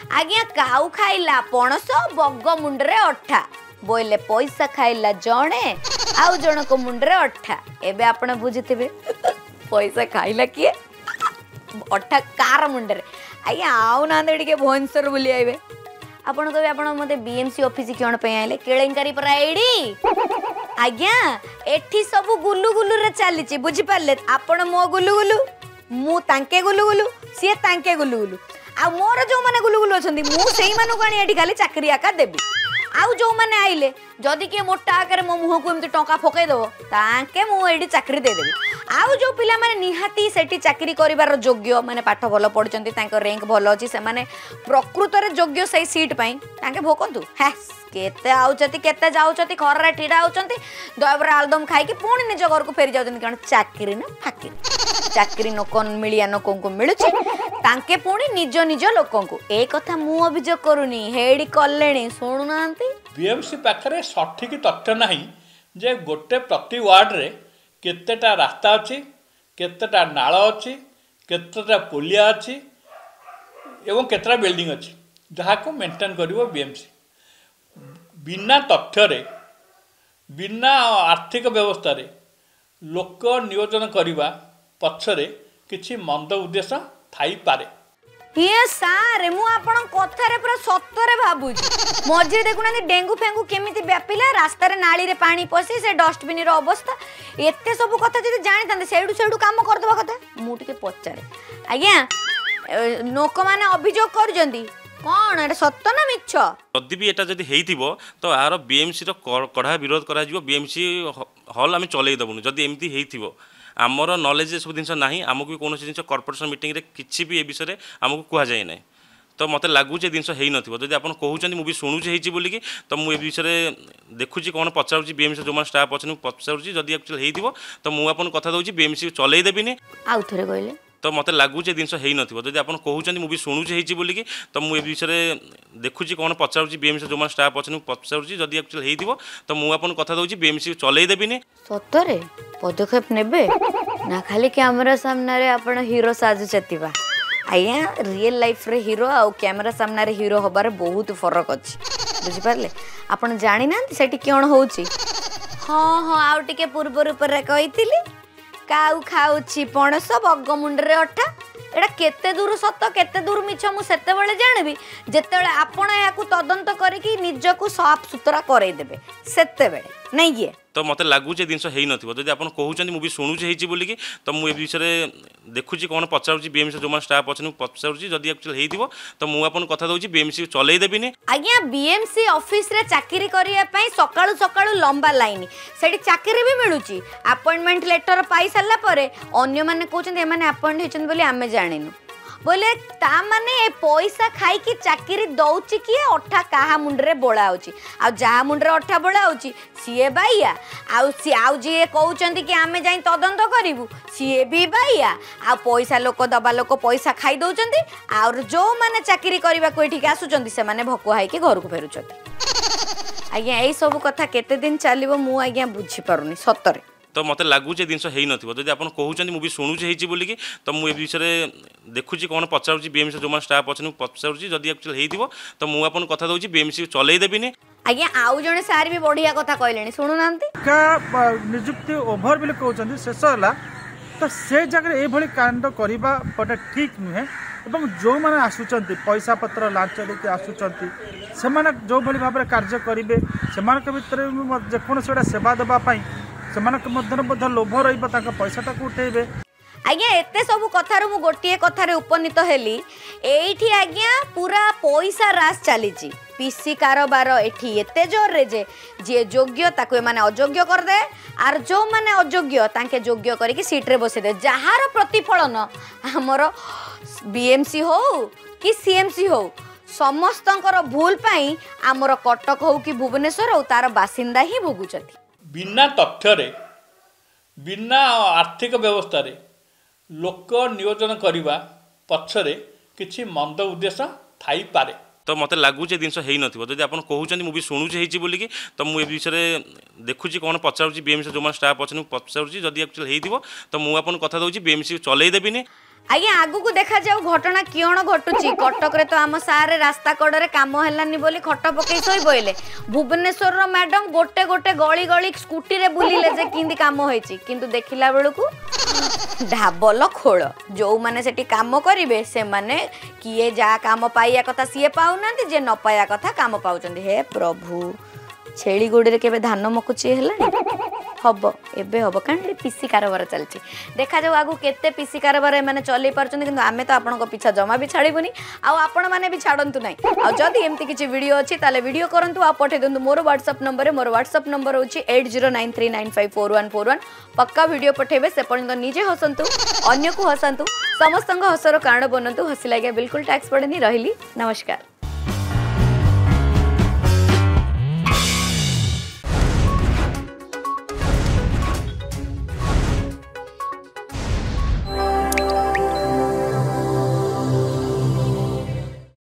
आज्ञा काऊ खाइला पणस बग मुंडरे अठा बोले पैसा खाइला जणे आउ जण को मुंडरे अठा एबे आपण बुझिथिबे पैसा खाइला किए अठा कार मुंडरे आज्ञा आउ ना टिके भुवनेश्वर बुली आइबे आपण कहबे आपण मते बीएमसी ऑफिस कोन पे आइले केळेंकारी पर आईडी आज्ञा एठी सब गुल्लू गुल्लू रे चलीची बुझि पारले आपण मो गुल्लू गुल्लू मु तांके गुल्लू गुल्लू सी तांके गुल्लू गुल्लू आ मोर जो माने गुल्लू गुल्लू अछंती मु सेही मानु कानी एठी खाली चाकरी आका देबी आउ जो माने आइले जदी के मोटा आकर मो मुह को एमती टंका फकै दबो तांके मु एठी चाकरी दे देबी आउ जो पिला माने निहाती सेठी चाकरी करिवार योग्य माने पाठ भलो पढचंती तांको रैंक भलो अछि से माने प्रकृत रे योग्य सही सीट पई तांके भोकंतु हे केते आउचती केते जाउचती खररा ठिडा आउचंती दयबर आलदम खाई कि पुणी निज घर को फेरी जाउचंती कारण चाकरी ना फाकरी चाकरी नोकन मिलिया नोकन को मिलुची तांके पुणी निज निज लोकन को ए कथा मु अभियोग करूनी हेडी कल्लेणी सुनु नांती बीएमसी पाखरे सठिक तथ्य नाही जे गोटे प्रति वार्ड रे केतेटा रास्ता अछि केतेटा नाळ अछि केतेटा पुलिया अछि एवं केतेटा बिल्डिंग अछि जहा को मेंटेन करिवो बीएमसी बिना तथ्य रे बिना आर्थिक व्यवस्था रे लोक नियोजन करिवा पछरे किछि मंद उद्देश्य थाई पारे ये सारे मु आपण कथारे पूरा सत्तरे भाबुजी मझे देखुना डेंगू फेंगू केमिति व्यापिला रास्ता रे नाली रे पानी पसी से डस्टबिन रो अवस्था एते सब कथा जदि जानि तांते सेडू सेडू काम कर दबा कथा मु टिके पचारे आज्ञा लोक माने अभियोग करजंदी कोन एटा सत्य ना मिछ जदि भी एटा जदि हेइथिबो तो आरो बीएमसी रो कढ़ा विरोध करा जिवो बीएमसी हॉल आमे चलै दबुनु जदि एमती हेइथिबो आमर नॉलेज सब जिनस नाही आमको भी कौन जिन कॉर्पोरेशन मीटिंग रे किछि भी ए विषय आमको कह जाए ना तो मत लगुचे जिन है नथिबो जदि आपन कहउचंदी मु भी सुनुचे हेची बोली कि तो मु ए विषय देखुची कोन पचारुची बीएमसी जो मन स्टाफ अछन पचारुची जदि एक्चुअल हेइथिबो तो मु आपन कथा दउची बीएमसी चलै देबिनी आउ थरे कहले तो मत लगुचे जिन है नथिबो जदि आपन कहउचंदी मु भी सुनुचे हेची बोली कि तो मु ए विषय देखुची कोन पचारुची बीएमसी जो मन स्टाफ अछन पचारुची जदि एक्चुअल हेइथिबो तो मु आपन कथा दउची बीएमसी चलै देबिनी सतरे पदक्षेप नेबे ना खाली कैमरा सामने रे आपण हीरो साजु चतिबा आया रियल लाइफ रे हीरो आ कैमरा सामने रे हीरो होबार बहुत फरक अछि बुझि पारले आपण जानि ना सेठी कोन होउची हां हां आउ टिके पूर्व रूप रे कहितिली काउ खाउची पणस बग मुंडरे अठा एटा केते दूर सत केते दूर मिछ मु सेते बेले जानबी जेतेले आपण याकू तदंत करिकि निजकू साफ सुतरा करै देबे सेते बेले नै ये तो मत लगुचे जिन है नथिबो जदि आपन कहउचंदी मु भी सुनुचे हेची बोली कि तो मु ए विषय देखुची कोन पचारुची बीएमसी जो मन स्टाफ अछन पचारुची जदि एक्चुअल हेइथिबो तो मु आपन कथा दउची बीएमसी चलै देबिनी आज्ञा बीएमसी ऑफिस रे चाकरी करिया पई सकाळु सकाळु लंबा लाइन सेठी चाकरी भी मिलुची अपॉइंटमेंट लेटर पाई सल्ला परे अन्य माने कहउचंदी ए माने अपॉइंट हेचन बोली आमे जानिनु बोले ता माने ए पैसा खाई कि चाकरी दउची कि अठा काहा मुंडरे बोला होची आ जा मुंडरे अठा बोला होची सीए बाइया आउ जी कहउचंदी कि आमे जाई तदंत करिवु सीए भी बाइया आ पैसा लोक दबा लोक पैसा खाई दउचंदी और जो माने चाकरी करबा को एठी आसुचंदी से माने भकुआ है कि घर को फेरुचंदी आज्ञा एई सब कथा केते दिन चलिबो मु आज्ञा बुझी पारुनी सतरे तो मत लगुचे जिन है नथिबो जदि आपन कहउचंदी मु भी सुनुचे हेची बोली कि तो मु ए विषय देखुची कोन पचारुची बीएमसी जो मन स्टाफ अछन पचारुची जदि एक्चुअल हेइथिबो तो मु आपन कथा दउची बीएमसी चलै देबिनी आज्ञा आउ जने सार भी बढ़िया कथा कहलेनी सुनु नांती का नियुक्ति ओभर बिल कहउचंदी शेष होला तो से जगह ए भली कांड करिबा पटा ठीक नुहे एवं जो माने आसुचंती पैसा पत्र लांच देके आसुचंती से माने जो भली भाबरे कार्य करिवे से मानक भितर जे कोन सेडा सेवा देबा पई से मानक मध्य लोभ रहिबा ताका पैसाटा को उठेबे आज्ञा एते सब कथार मु गोटिए कथारे उपनीत हेली एठी आज्ञा पूरा पैसा रास चलीची पीसी कारोबार एठी एते जोर रे जे योग्य ताको माने अयोग्य कर दे आर जो माने अयोग्य ताके योग्य करी सीट रे बसे दे जहार प्रतिफलन हमर बीएमसी हो कि सीएमसी हो समस्तंकर भूल पाई हमर कटक हो कि भुवनेश्वर हो तार बासिंदा ही भोगुचती बिना तथ्य रे बिना आर्थिक व्यवस्था रे लोक नियोजन करिवा पछरे किछि मंद उद्देश्य थाई पारे तो मत लगुचे जिन है नथिबो जदि आपन कहउचंदी मु भी सुनुचे हेची बोली कि तो मु ए विषय देखुची कोन पचारुची बीएमसी जो मन स्टाफ अछन पचारुची जदि एक्चुअल हेइथिबो तो मु आपन कथा दउची बीएमसी चलै देबिनी आज्ञा आगु देखा जाऊ घटना किण घटुची कटक रे तो आम सारे रास्ता कड़े काम हेलानी बोली खट पकई शोई पइले भुवनेश्वर रो मैडम गोटे गोटे गली गली स्कूटी रे बुलिले जे किंदी काम होईची किंतु देखिला बेलकू ढाबल खोल जो माने सेठी काम करिवे से माने किए जा काम पाइया कथा सीए पाउनांती जे न पाइया कथा काम पाउचंदी हे प्रभु छेली गोड़ी केबे धान मकुची हेलानी हब एबे हब कारण पीसी कारोबार चलची देखा जाऊ आगु केते पीसी कारोबार माने चलै परचंदी किंतु आमे तो आपनको पीछा जमा भी छाड़ीबुनी आ आपण माने भी छाड़ंतु नै आ जदी एमती किछि वीडियो अछि ताले वीडियो करंतु आ पठे दंतु मोर WhatsApp नंबर मोर WhatsApp नंबर होछि 8093954141 पक्का वीडियो पठेबे से पर्यंत निजे हसंतु अन्य को हसंतु समस्तंग हसर कारण बनंतु हसी लागे बिल्कुल टैक्स पड़ेनी रहिली नमस्कार।